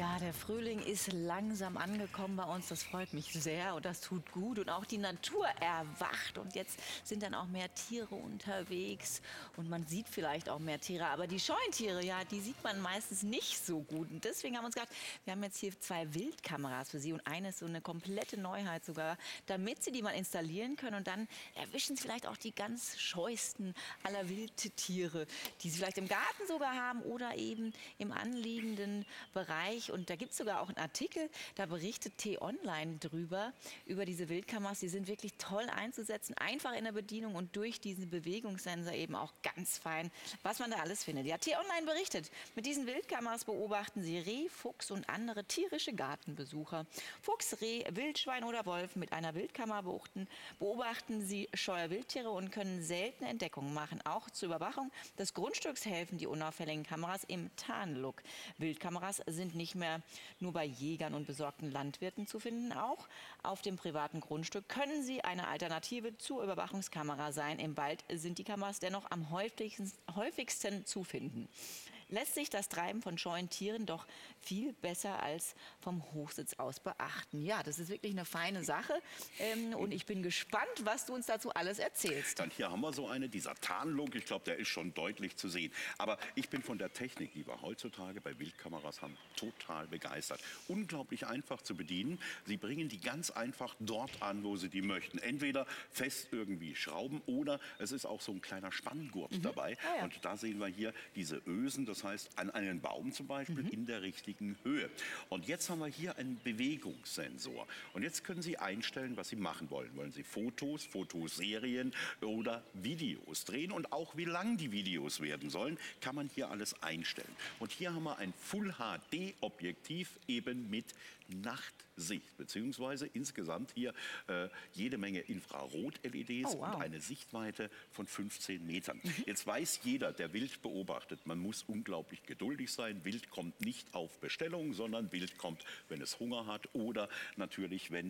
Ja, der Frühling ist langsam angekommen bei uns. Das freut mich sehr und das tut gut. Und auch die Natur erwacht. Und jetzt sind dann auch mehr Tiere unterwegs. Und man sieht vielleicht auch mehr Tiere. Aber die Scheuntiere, ja, die sieht man meistens nicht so gut. Und deswegen haben wir uns gedacht, wir haben jetzt hier 2 Wildkameras für Sie. Und eine ist so eine komplette Neuheit sogar, damit Sie die mal installieren können. Und dann erwischen Sie vielleicht auch die ganz scheuesten aller Wildtiere, die Sie vielleicht im Garten sogar haben oder eben im anliegenden Bereich. Und da gibt es sogar auch einen Artikel, da berichtet T-Online drüber, über diese Wildkameras. Die sind wirklich toll einzusetzen, einfach in der Bedienung und durch diesen Bewegungssensor eben auch ganz fein, was man da alles findet. Ja, T-Online berichtet, mit diesen Wildkameras beobachten Sie Reh, Fuchs und andere tierische Gartenbesucher. Fuchs, Reh, Wildschwein oder Wolf mit einer Wildkamera beobachten Sie scheue Wildtiere und können seltene Entdeckungen machen. Auch zur Überwachung des Grundstücks helfen die unauffälligen Kameras im Tarnlook. Wildkameras sind nicht mehr nur bei Jägern und besorgten Landwirten zu finden. Auch auf dem privaten Grundstück können sie eine Alternative zur Überwachungskamera sein. Im Wald sind die Kameras dennoch am häufigsten zu finden. Lässt sich das Treiben von scheuen Tieren doch viel besser als vom Hochsitz aus beachten. Ja, das ist wirklich eine feine Sache. Und ich bin gespannt, was du uns dazu alles erzählst. Dann hier haben wir so eine, dieser Tarnlook, ich glaube, der ist schon deutlich zu sehen. Aber ich bin von der Technik, die wir heutzutage bei Wildkameras haben, total begeistert. Unglaublich einfach zu bedienen. Sie bringen die ganz einfach dort an, wo Sie die möchten. Entweder fest irgendwie schrauben oder es ist auch so ein kleiner Spanngurt dabei. Ah, ja. Und da sehen wir hier diese Ösen, das heißt an einen Baum zum Beispiel in der richtigen Höhe. Und jetzt haben wir hier einen Bewegungssensor. Und jetzt können Sie einstellen, was Sie machen wollen. Wollen Sie Fotos, Fotoserien oder Videos drehen? Und auch wie lang die Videos werden sollen, kann man hier alles einstellen. Und hier haben wir ein Full-HD-Objektiv eben mit Nachtsicht, beziehungsweise insgesamt hier jede Menge Infrarot-LEDs Oh, wow. und eine Sichtweite von 15 Metern. Jetzt weiß jeder, der Wild beobachtet, man muss unglaublich geduldig sein. Wild kommt nicht auf Bestellung, sondern Wild kommt, wenn es Hunger hat oder natürlich, wenn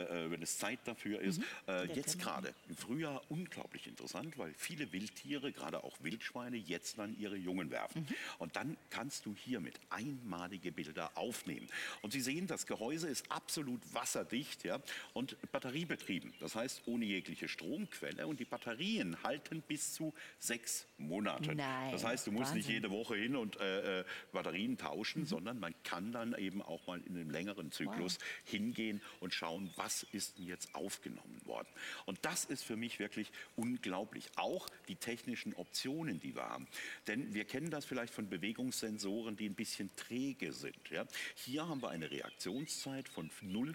es Zeit dafür ist. Jetzt gerade im Frühjahr unglaublich interessant, weil viele Wildtiere, gerade auch Wildschweine, jetzt dann ihre Jungen werfen. Und dann kannst du hier mit einmalige Bilder aufnehmen. Und Sie sehen, das Gehäuse ist absolut wasserdicht, ja, und batteriebetrieben. Das heißt, ohne jegliche Stromquelle. Und die Batterien halten bis zu 6 Monate. Nein, Das heißt, du musst nicht Wahnsinn. jede Woche hin und Batterien tauschen, sondern man kann dann eben auch mal in einem längeren Zyklus hingehen und schauen, was ist denn jetzt aufgenommen worden. Und das ist für mich wirklich unglaublich. Auch die technischen Optionen, die wir haben. Denn wir kennen das vielleicht von Bewegungssensoren, die ein bisschen träge sind. Ja? Hier haben wir eine Reaktionszeit von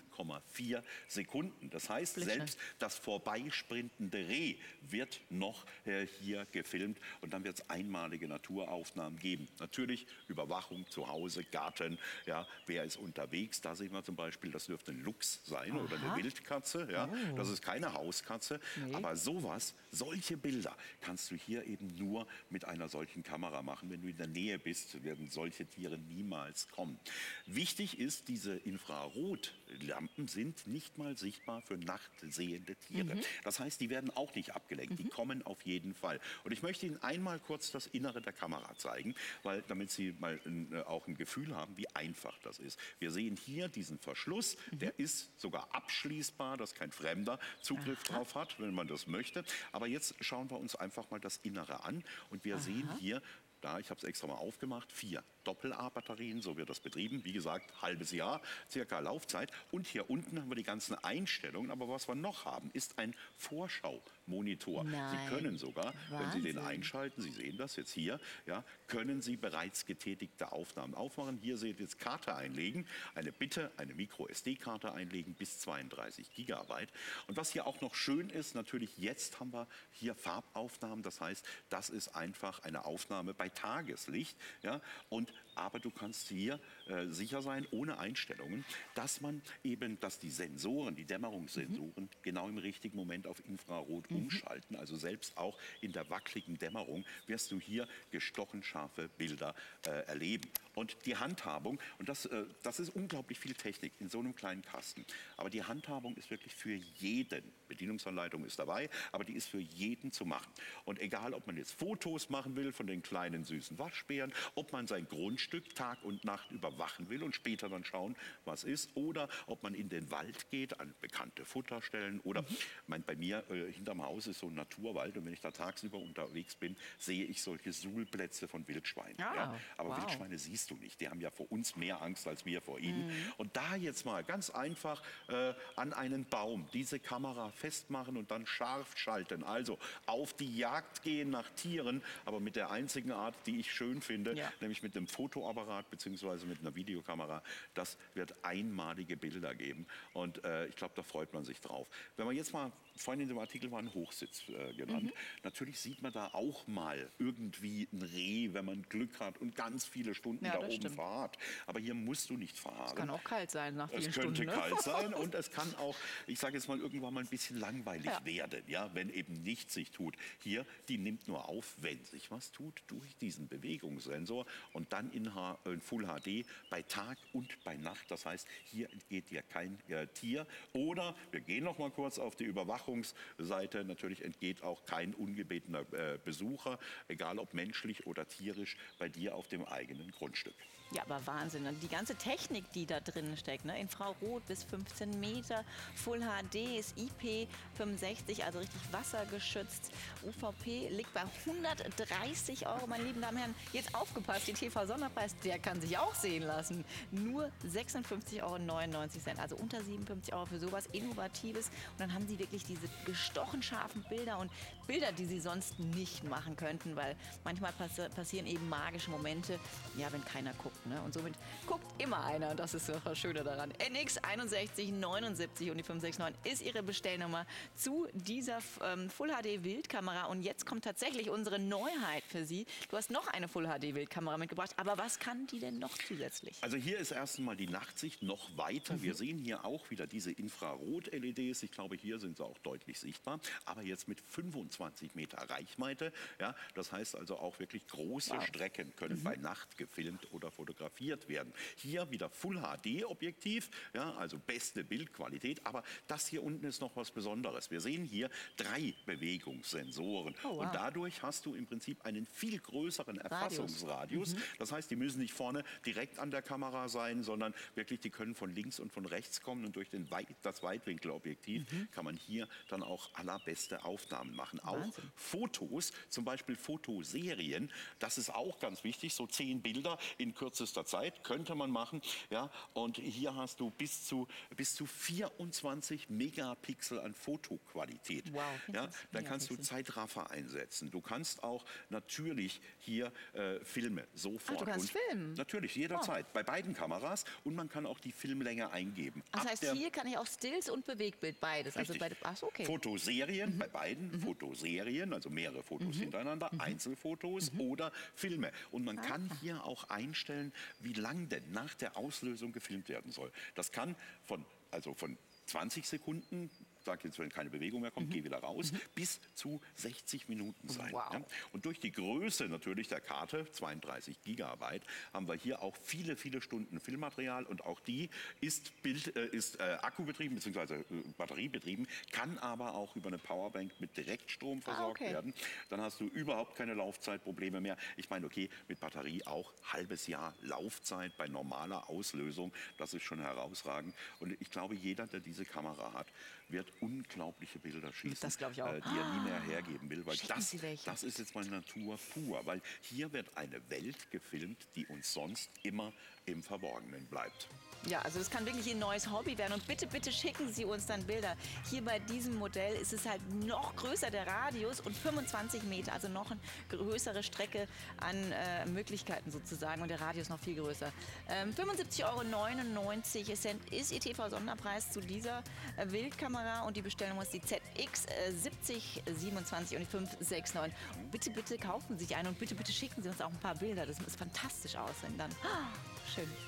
0,4 Sekunden. Das heißt, selbst das vorbeisprintende Reh wird noch hier gefilmt und dann wird es einmalige Naturaufnahmen geben. Natürlich Überwachung zu Hause, Garten, ja, wer ist unterwegs. Da sehen wir zum Beispiel, das dürfte ein Luchs sein oder eine Wildkatze. Ja. Das ist keine Hauskatze. Aber sowas, solche Bilder kannst du hier eben nur mit einer solchen Kamera machen. Wenn du in der Nähe bist, werden solche Tiere niemals kommen. Wichtig ist, diese Infrarotlampen sind nicht mal sichtbar für nachtsehende Tiere. Das heißt, die werden auch nicht abgelenkt. Die kommen auf jeden Fall. Und ich möchte Ihnen einmal kurz das Innere der Kamera zeigen, weil, damit Sie mal auch ein Gefühl haben, wie einfach das ist. Wir sehen hier diesen Verschluss, der ist sogar abschließbar, dass kein Fremder Zugriff drauf hat, wenn man das möchte. Aber jetzt schauen wir uns einfach mal das Innere an und wir sehen hier, da, ich habe es extra mal aufgemacht, 4 Doppel-A-Batterien, so wird das betrieben. Wie gesagt, halbes Jahr, circa Laufzeit. Und hier unten haben wir die ganzen Einstellungen. Aber was wir noch haben, ist ein Vorschau-Monitor. Sie können sogar, wenn Sie den einschalten, Sie sehen das jetzt hier, ja, können Sie bereits getätigte Aufnahmen aufmachen. Hier seht ihr jetzt Karte einlegen, eine Bitte, eine Micro-SD-Karte einlegen bis 32 Gigabyte. Und was hier auch noch schön ist, natürlich jetzt haben wir hier Farbaufnahmen. Das heißt, das ist einfach eine Aufnahme bei Tageslicht, ja, aber du kannst hier sicher sein, ohne Einstellungen, dass die Sensoren, die Dämmerungssensoren, genau im richtigen Moment auf Infrarot umschalten. Also selbst auch in der wackeligen Dämmerung wirst du hier gestochen scharfe Bilder erleben. Und die Handhabung, und das ist unglaublich viel Technik in so einem kleinen Kasten, aber die Handhabung ist wirklich für jeden. Bedienungsanleitung ist dabei, aber die ist für jeden zu machen. Und egal, ob man jetzt Fotos machen will von den kleinen süßen Waschbären, ob man sein Grundstück Grundstück Tag und Nacht überwachen will und später dann schauen, was ist. Oder ob man in den Wald geht, an bekannte Futterstellen. Oder bei mir hinterm Haus ist so ein Naturwald. Und wenn ich da tagsüber unterwegs bin, sehe ich solche Suhlplätze von Wildschweinen. Ja? Aber Wildschweine siehst du nicht. Die haben ja vor uns mehr Angst als wir vor ihnen. Und da jetzt mal ganz einfach an einen Baum diese Kamera festmachen und dann scharf schalten. Also auf die Jagd gehen nach Tieren, aber mit der einzigen Art, die ich schön finde, nämlich mit einem Fotoapparat bzw. mit einer Videokamera. Das wird einmalige Bilder geben und ich glaube, da freut man sich drauf. Wenn man jetzt mal, vorhin in dem Artikel war ein Hochsitz genannt, natürlich sieht man da auch mal irgendwie ein Reh, wenn man Glück hat und ganz viele Stunden da oben verharrt. Aber hier musst du nicht verharren. Es kann auch kalt sein nach vielen Stunden. Es könnte Stunden, kalt sein und es kann auch, ich sage jetzt mal, irgendwann mal ein bisschen langweilig werden, ja, wenn eben nichts sich tut. Hier, die nimmt nur auf, wenn sich was tut, durch diesen Bewegungssensor und dann in Full HD bei Tag und bei Nacht. Das heißt, hier entgeht dir kein Tier. Oder, wir gehen noch mal kurz auf die Überwachungsseite, natürlich entgeht auch kein ungebetener Besucher, egal ob menschlich oder tierisch, bei dir auf dem eigenen Grundstück. Ja, aber Wahnsinn. Und die ganze Technik, die da drin steckt, ne? Infrarot bis 15 Meter, Full HD ist IP65, also richtig wassergeschützt. UVP liegt bei 130 €, meine lieben Damen und Herren. Jetzt aufgepasst, die TV-Sonderpreis, der kann sich auch sehen lassen. Nur 56,99 €, also unter 57 € für sowas Innovatives. Und dann haben Sie wirklich diese gestochen scharfen Bilder und Bilder, die Sie sonst nicht machen könnten, weil manchmal passieren eben magische Momente, ja, wenn keiner guckt. Ne? Und somit guckt immer einer. Das ist doch das Schöne daran. NX 6179 und die 569 ist Ihre Bestellnummer zu dieser Full HD Wildkamera. Und jetzt kommt tatsächlich unsere Neuheit für Sie. Du hast noch eine Full HD Wildkamera mitgebracht. Aber was kann die denn noch zusätzlich? Also hier ist erst einmal die Nachtsicht noch weiter. Wir sehen hier auch wieder diese Infrarot-LEDs. Ich glaube, hier sind sie auch deutlich sichtbar. Aber jetzt mit 25 Meter Reichweite. Ja, das heißt also auch wirklich große Strecken können bei Nacht gefilmt oder fotografiert werden. Hier wieder Full HD Objektiv, ja, also beste Bildqualität, aber das hier unten ist noch was Besonderes. Wir sehen hier 3 Bewegungssensoren und dadurch hast du im Prinzip einen viel größeren Erfassungsradius. Das heißt, die müssen nicht vorne direkt an der Kamera sein, sondern wirklich, die können von links und von rechts kommen und durch das Weitwinkelobjektiv kann man hier dann auch allerbeste Aufnahmen machen. Auch Fotos, zum Beispiel Fotoserien, das ist auch ganz wichtig, so 10 Bilder in kürzester Zeit könnte man machen. Ja, und hier hast du bis zu 24 Megapixel an Fotoqualität. Wow, ja, dann kannst du Zeitraffer einsetzen. Du kannst auch natürlich hier Filme sofort. Du kannst filmen? Natürlich, jederzeit. Bei beiden Kameras. Und man kann auch die Filmlänge eingeben. Das heißt, hier kann ich auch Stills und Bewegtbild beides. Also okay. Fotoserien, bei beiden Fotoserien, also mehrere Fotos hintereinander, Einzelfotos oder Filme. Und man kann hier auch einstellen, wie lang denn nach der Auslösung gefilmt werden soll. Das kann von 20 Sekunden, sag jetzt, wenn keine Bewegung mehr kommt, geh wieder raus, bis zu 60 Minuten sein. Wow. Ja? Und durch die Größe natürlich der Karte, 32 Gigabyte, haben wir hier auch viele, viele Stunden Filmmaterial und auch die ist akkubetrieben bzw. batteriebetrieben, kann aber auch über eine Powerbank mit Direktstrom versorgt werden. Dann hast du überhaupt keine Laufzeitprobleme mehr. Ich meine, okay, mit Batterie auch halbes Jahr Laufzeit bei normaler Auslösung, das ist schon herausragend. Und ich glaube, jeder, der diese Kamera hat, wird unglaubliche Bilder schießen, das glaube ich auch. Die er nie mehr hergeben will. Weil das ist jetzt mal Natur pur. Weil hier wird eine Welt gefilmt, die uns sonst immer im Verborgenen bleibt. Ja, also das kann wirklich Ihr neues Hobby werden. Und bitte, bitte schicken Sie uns dann Bilder. Hier bei diesem Modell ist es halt noch größer, der Radius, und 25 Meter, also noch eine größere Strecke an Möglichkeiten sozusagen. Und der Radius noch viel größer. 75,99 € ist Ihr TV-Sonderpreis zu dieser Wildkamera. Und die Bestellung ist die ZX 7027 und die 569. Bitte, bitte kaufen Sie sich eine und bitte, bitte schicken Sie uns auch ein paar Bilder. Das muss fantastisch aussehen dann. Schön.